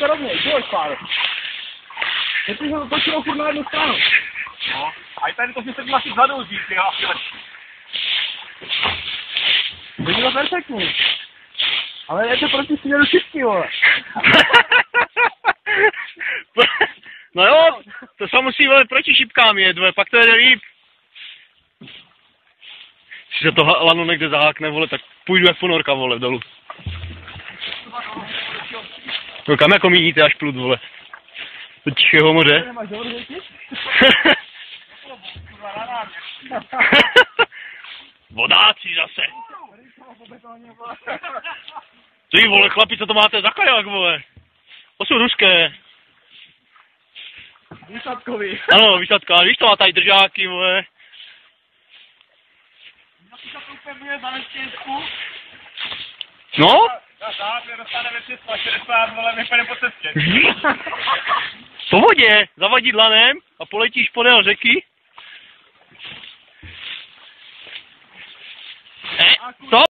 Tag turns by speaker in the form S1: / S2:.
S1: se rovněj, pojď pár. Teď se to točilo furt na jednu stranu.
S2: No, a i tady to si sedím asi vzadu díky, jo, asi lepší.
S1: Teď to perfektní. Ale je to proti směru čistý, vole.
S3: No jo, to se musí, vole, proti šipkám jet, vole, pak to jede líp. Když se to lano někde zahákne, vole, tak půjdu jak ponorka, vole, dolů. No kam jako míníte až plud, vole? Do Tichého moře?
S1: Nemáš dobrý děti?
S3: Vodáci zase. Ty vole, chlapi, co to máte za kajak, vole? To jsou ruské.
S1: Výsadkový.
S3: Ano, výsadka, víš, to má tady držáky, vole. No?
S2: Dostaneme 360, vole, my půjdeme po cestě.
S3: Po vodě, zavadit lanem a poletíš podél řeky. Co?